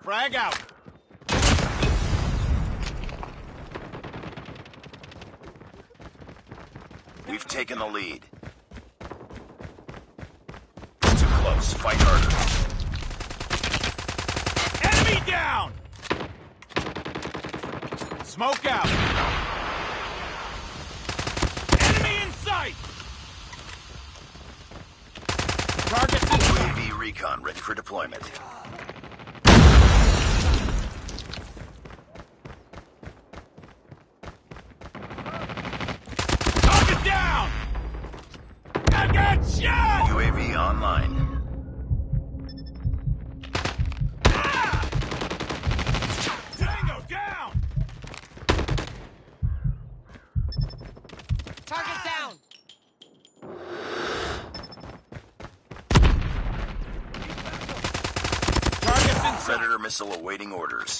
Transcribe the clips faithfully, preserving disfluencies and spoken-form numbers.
Frag out. We've taken the lead. It's too close. Fight harder. Enemy down! Smoke out. Enemy in sight! Targets in U A sight. V recon ready for deployment. Target down! I got shot! U A V online. Ah! Tango down! Target down! Targets in sight. Predator missile awaiting orders.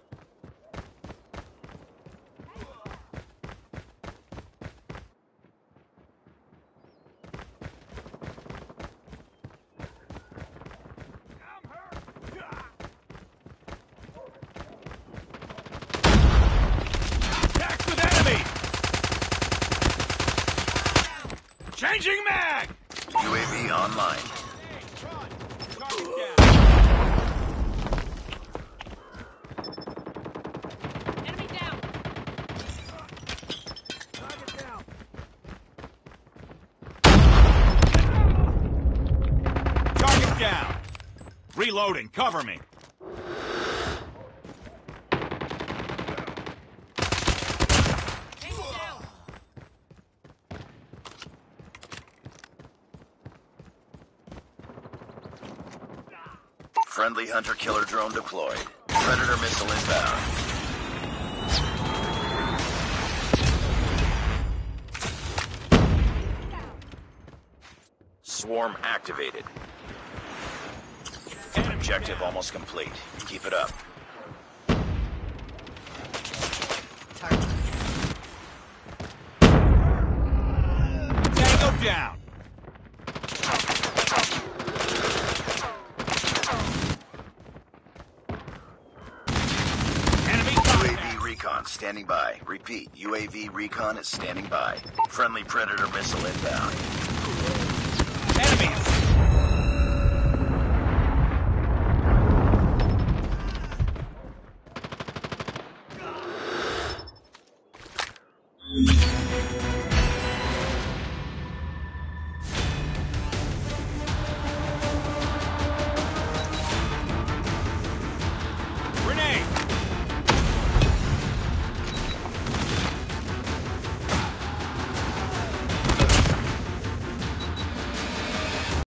Attack with enemy! Changing mag! U A V online. Target down. Enemy down! Target down. Target down. Reloading. Cover me. Tango down! Friendly hunter-killer drone deployed. Predator missile inbound. Swarm activated. Objective almost complete. Keep it up. Target. Tango down. Enemy U A contact. V recon standing by. Repeat, U A V recon is standing by. Friendly Predator missile inbound. Enemies.